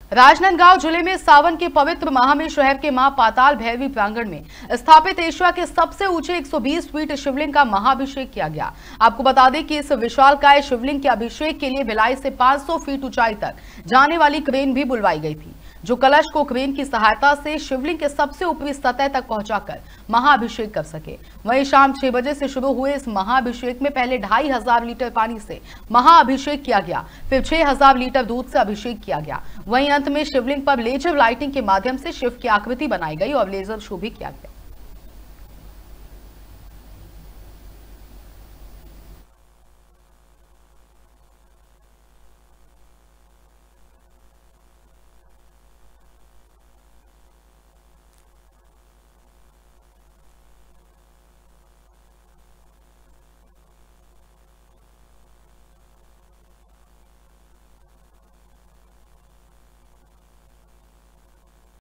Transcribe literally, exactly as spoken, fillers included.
राजनांदगांव जिले में सावन के पवित्र माह में शहर के मां पाताल भैरवी प्रांगण में स्थापित एशिया के सबसे ऊंचे एक सौ बीस फीट शिवलिंग का महाअभिषेक किया गया। आपको बता दें कि इस विशालकाय शिवलिंग के अभिषेक के लिए भिलाई से पाँच सौ फीट ऊंचाई तक जाने वाली क्रेन भी बुलवाई गई थी, जो कलश को क्रेन की सहायता से शिवलिंग के सबसे ऊपरी सतह तक पहुंचाकर महाअभिषेक कर सके। वहीं शाम छह बजे से शुरू हुए इस महाअभिषेक में पहले ढाई हजार लीटर पानी से महाअभिषेक किया गया, फिर छह हजार लीटर दूध से अभिषेक किया गया। वहीं अंत में शिवलिंग पर लेजर लाइटिंग के माध्यम से शिव की आकृति बनाई गई और लेजर शो भी किया गया।